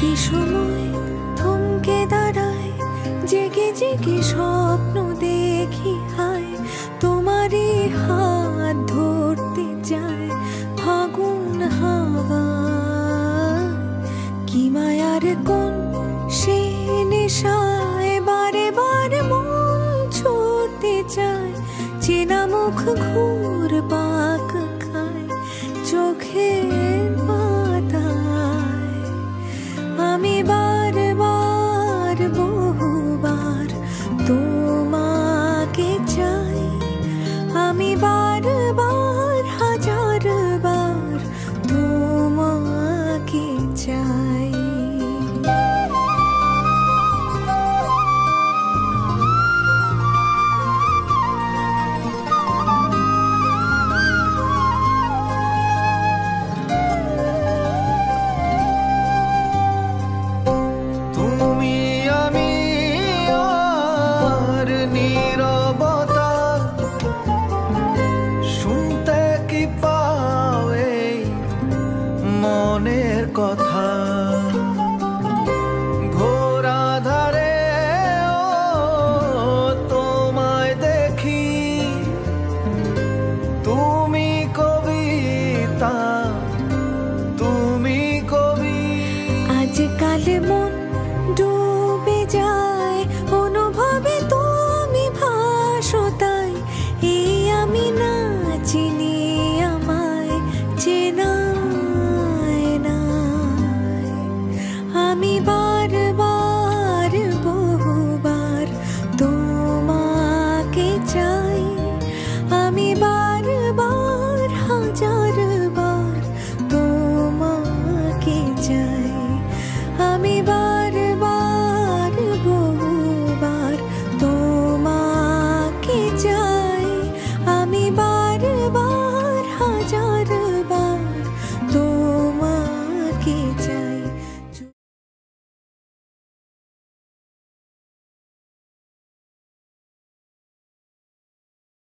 প্রতি সময় থমকে দাঁড়ায়, জেগে জেগে স্বপ্ন দেখি হায়, তোমারই হাত ধরতে চায় ফাগুন হাওয়া। কি মায়ার কোন সে নেশায় বারে বারে মন ছুটতে চায়, চেনা মুখ ঘুর পাক খায় চোখের পাতায়। আমি বারবার বহুবার তোমাকে চাই, আমি বারবার হাজারবার তোমাকে চাই। মনের কথা ঘোরা ধারে ও তোমায় দেখি, তুমি কবিতা, তুমি কবি। আজকাল মন ডুবে যায়